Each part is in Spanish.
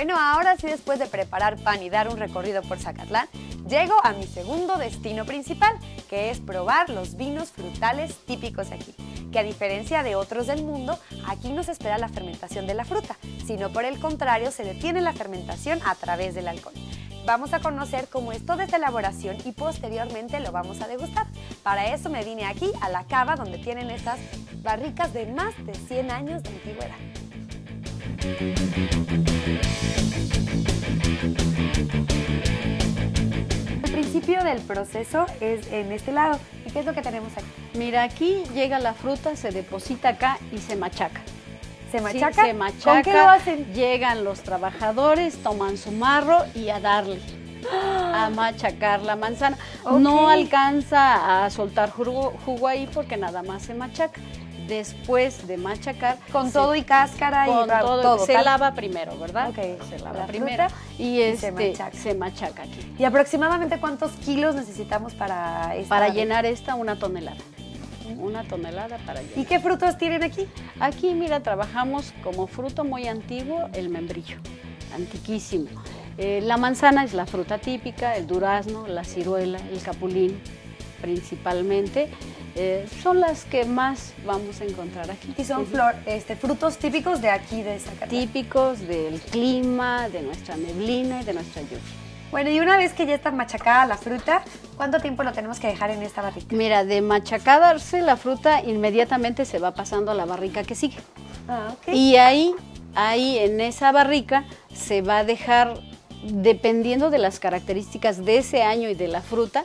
Bueno, ahora sí, después de preparar pan y dar un recorrido por Zacatlán, llego a mi segundo destino principal, que es probar los vinos frutales típicos de aquí. Que a diferencia de otros del mundo, aquí no se espera la fermentación de la fruta, sino por el contrario se detiene la fermentación a través del alcohol. Vamos a conocer cómo es toda esta elaboración y posteriormente lo vamos a degustar. Para eso me vine aquí a la cava donde tienen estas barricas de más de 100 años de antigüedad. El principio del proceso es en este lado. ¿Y qué es lo que tenemos aquí? Mira, aquí llega la fruta, se deposita acá y se machaca. ¿Se machaca? Sí, se machaca. ¿Con qué lo hacen? Llegan los trabajadores, toman su marro y a darle, a machacar la manzana. Okay. No alcanza a soltar jugo ahí porque nada más se machaca. Después de machacar, con todo y cáscara con y todo. Se lava primero, ¿verdad? Okay. Se lava la primero y se machaca aquí. ¿Y aproximadamente cuántos kilos necesitamos para esta? Para llenar esta, 1 tonelada. 1 tonelada para llenar. ¿Y qué frutos tienen aquí? Aquí, mira, trabajamos como fruto muy antiguo el membrillo, antiquísimo. La manzana es la fruta típica, el durazno, la ciruela, el capulín, principalmente. Son las que más vamos a encontrar aquí. Y son frutos típicos de aquí, de Zacatlán. Típicos del clima, de nuestra neblina y de nuestra lluvia. Bueno, y una vez que ya está machacada la fruta, ¿cuánto tiempo lo tenemos que dejar en esta barrica? Mira, de machacarse la fruta, inmediatamente se va pasando a la barrica que sigue. Ah, ok. Y ahí en esa barrica se va a dejar, dependiendo de las características de ese año y de la fruta,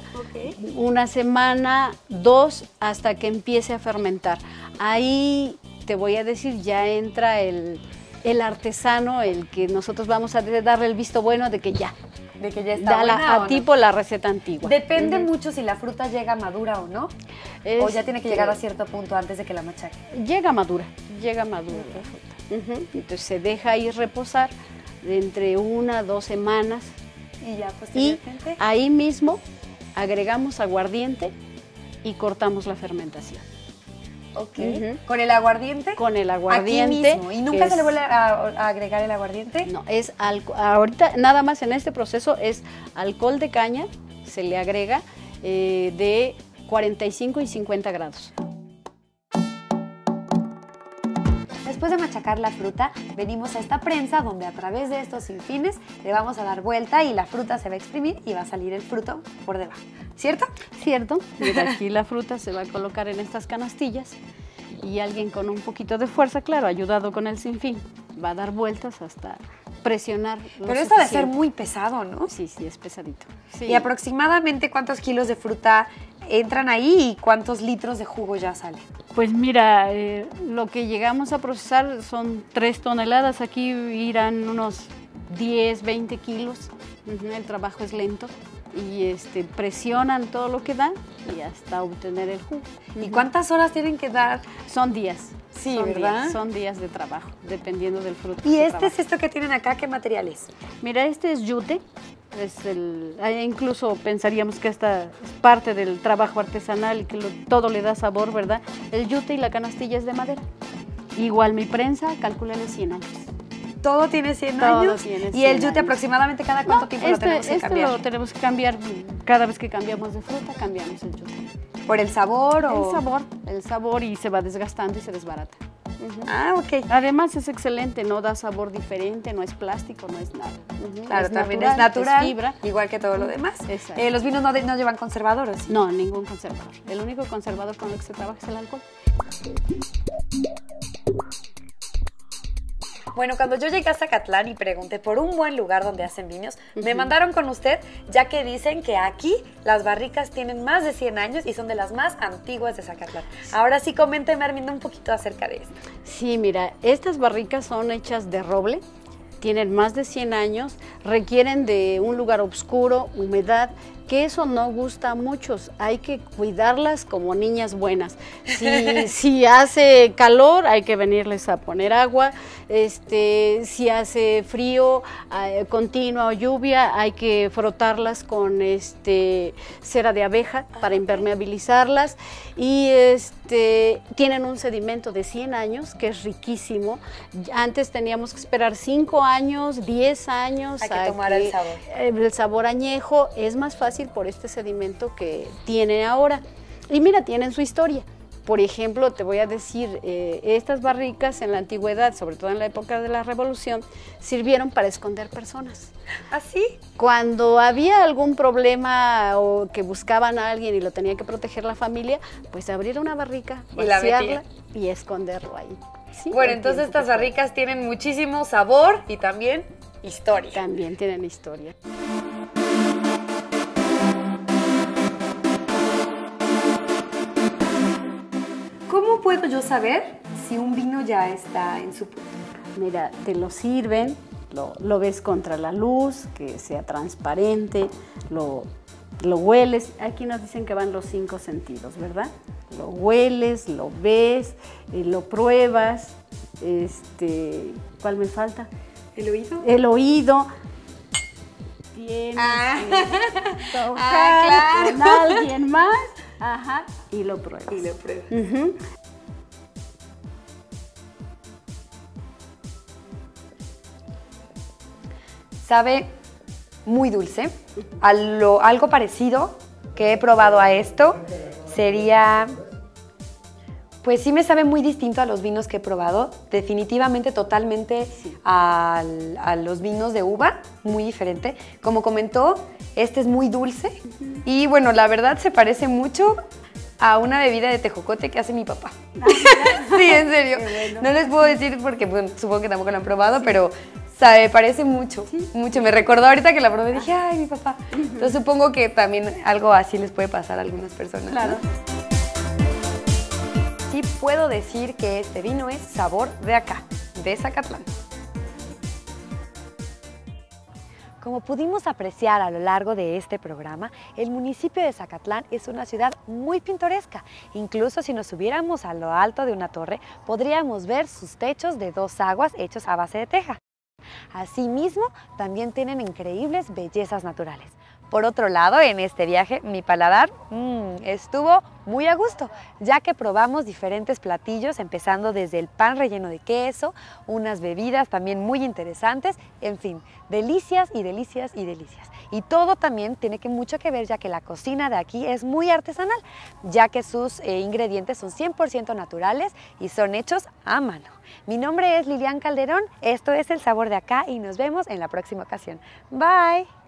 1 semana, 2, hasta que empiece a fermentar. Ahí te voy a decir, ya entra el artesano, el que nosotros vamos a darle el visto bueno de que ya. De que ya está buena, tipo la receta antigua. Depende mucho si la fruta llega madura o no, o ya tiene que llegar a cierto punto antes de que la machaque. Llega madura la fruta. Entonces se deja ahí reposar entre 1 a 2 semanas. Y ya posteriormente. Y ahí mismo agregamos aguardiente y cortamos la fermentación. Ok. ¿Con el aguardiente? Con el aguardiente. Aquí mismo. ¿Y nunca se le vuelve a agregar el aguardiente? No, es ahorita nada más en este proceso es alcohol de caña, se le agrega de 45 y 50 grados. Después de machacar la fruta, venimos a esta prensa donde a través de estos sinfines le vamos a dar vuelta y la fruta se va a exprimir y va a salir el fruto por debajo. ¿Cierto? Cierto. Mira, aquí la fruta se va a colocar en estas canastillas y alguien con un poquito de fuerza, claro, ayudado con el sinfín, va a dar vueltas hasta presionar. Pero esto debe ser muy pesado, ¿no? Sí, es pesadito. Sí. ¿Y aproximadamente cuántos kilos de fruta entran ahí y cuántos litros de jugo ya sale? Pues mira, lo que llegamos a procesar son 3 toneladas, aquí irán unos 10, 20 kilos, el trabajo es lento y presionan todo lo que dan y hasta obtener el jugo. ¿Y cuántas horas tienen que dar? Son días. Sí, ¿verdad? Son días de trabajo, dependiendo del fruto. ¿Y es esto que tienen acá? ¿Qué material es? Mira, este es yute. Incluso pensaríamos que esta es parte del trabajo artesanal y que todo le da sabor, ¿verdad? El yute y la canastilla es de madera. Igual mi prensa, calcúlale 100 años. ¿Todo tiene 100 años? Tiene 100 ¿Y el yute años. Aproximadamente cada cuánto tiempo lo tenemos que cambiar? Lo tenemos que cambiar, cada vez que cambiamos de fruta, cambiamos el yute. ¿Por el sabor o...? El sabor y se va desgastando y se desbarata. Ah, ok. Además es excelente, no da sabor diferente, no es plástico, no es nada. Claro, es también natural, es natural, es fibra. igual que todo lo demás. Exacto. ¿Los vinos no llevan conservadores? No, ningún conservador. El único conservador con el que se trabaja es el alcohol. Bueno, cuando yo llegué a Zacatlán y pregunté por un buen lugar donde hacen vinos, me mandaron con usted, ya que dicen que aquí las barricas tienen más de 100 años y son de las más antiguas de Zacatlán. Ahora sí, coménteme, Arminda, un poquito acerca de esto. Sí, mira, estas barricas son hechas de roble, tienen más de 100 años, requieren de un lugar oscuro, humedad, que eso no gusta a muchos, hay que cuidarlas como niñas buenas. Si hace calor, hay que venirles a poner agua, si hace frío continua o lluvia, hay que frotarlas con cera de abeja para impermeabilizarlas, y tienen un sedimento de 100 años que es riquísimo. Antes teníamos que esperar 5 años, 10 años a que tomara el sabor. El sabor añejo es más fácil por este sedimento que tiene ahora. Y mira, tienen su historia. Por ejemplo, te voy a decir, estas barricas en la antigüedad, sobre todo en la época de la Revolución, sirvieron para esconder personas. ¿Ah, sí? Cuando había algún problema o que buscaban a alguien y lo tenía que proteger la familia, pues abrir una barrica, vaciarla y esconderlo ahí. Sí, bueno, entonces estas barricas tienen muchísimo sabor y también historia. También tienen historia. ¿Cómo puedo yo saber si un vino ya está en su punto? Mira, te lo sirven, lo ves contra la luz, que sea transparente, lo hueles. Aquí nos dicen que van los 5 sentidos, ¿verdad? Lo hueles, lo ves, lo pruebas. ¿Cuál me falta? ¿El oído? El oído. Tienes que tocar con alguien más. Ajá, y lo pruebas. Y lo pruebas. Sabe muy dulce. Algo parecido que he probado a esto sería... Pues sí me sabe muy distinto a los vinos que he probado, definitivamente totalmente a los vinos de uva, muy diferente. Como comentó, este es muy dulce y bueno, la verdad se parece mucho a una bebida de tejocote que hace mi papá. Sí, en serio. Bueno. No les puedo decir porque bueno, supongo que tampoco lo han probado, pero sabe, parece mucho, mucho. Me recordó ahorita que la probé y dije, ay, mi papá. Entonces supongo que también algo así les puede pasar a algunas personas. Claro. ¿No? Sí puedo decir que este vino es sabor de acá, de Zacatlán. Como pudimos apreciar a lo largo de este programa, el municipio de Zacatlán es una ciudad muy pintoresca. Incluso si nos subiéramos a lo alto de una torre, podríamos ver sus techos de 2 aguas hechos a base de teja. Asimismo, también tienen increíbles bellezas naturales. Por otro lado, en este viaje, mi paladar estuvo muy a gusto, ya que probamos diferentes platillos, empezando desde el pan relleno de queso, unas bebidas también muy interesantes, en fin, delicias y delicias y delicias. Y todo también tiene mucho que ver, ya que la cocina de aquí es muy artesanal, ya que sus ingredientes son 100% naturales y son hechos a mano. Mi nombre es Lilian Calderón, esto es El Sabor de Acá y nos vemos en la próxima ocasión. Bye.